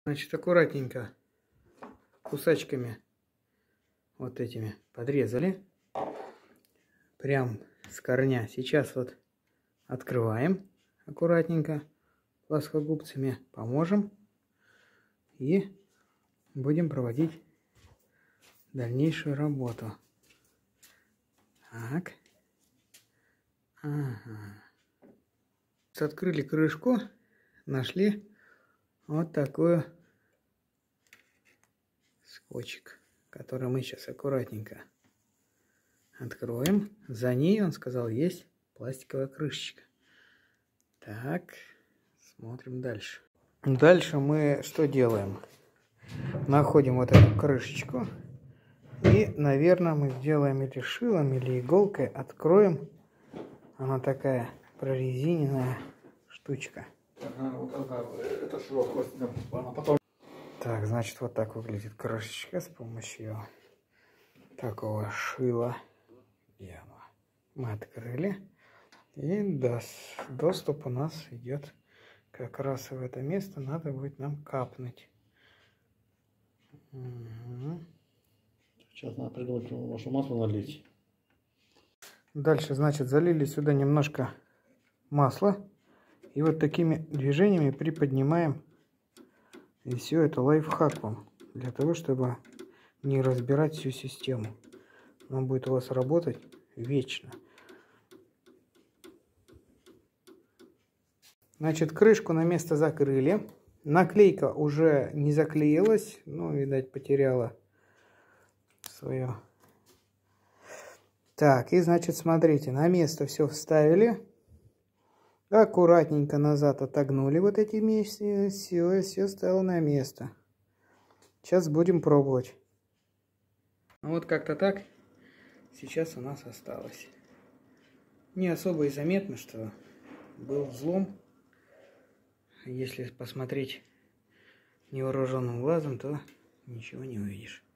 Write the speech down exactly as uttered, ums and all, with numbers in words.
Значит, аккуратненько кусачками вот этими подрезали. Прям с корня. Сейчас вот открываем аккуратненько плоскогубцами, поможем и будем проводить дальнейшую работу. Так. Ага. Открыли крышку, нашли вот такой скотчик, который мы сейчас аккуратненько откроем. За ней, он сказал, есть пластиковая крышечка. Так, смотрим дальше. Дальше мы что делаем? Находим вот эту крышечку и, наверное, мы сделаем или шилом, или иголкой, откроем. Она такая прорезиненная штучка. Ага, вот она, это широко, она потом... Так, значит, вот так выглядит крышечка с помощью такого шила. Где оно? Мы открыли. И доступ у нас идет как раз в это место. Надо будет нам капнуть. Угу. Сейчас надо придумать, может, масло налить. Дальше, значит, залили сюда немножко масла. И вот такими движениями приподнимаем. И все это лайфхак вам. Для того, чтобы не разбирать всю систему. Он будет у вас работать вечно. Значит, крышку на место закрыли. Наклейка уже не заклеилась. Ну, видать, потеряла свое. Так, и значит, смотрите, на место все вставили. Аккуратненько назад отогнули вот эти места. Все, все стало на место. Сейчас будем пробовать. Ну, вот как-то так сейчас у нас осталось. Не особо и заметно, что был взлом. Если посмотреть невооруженным глазом, то ничего не увидишь.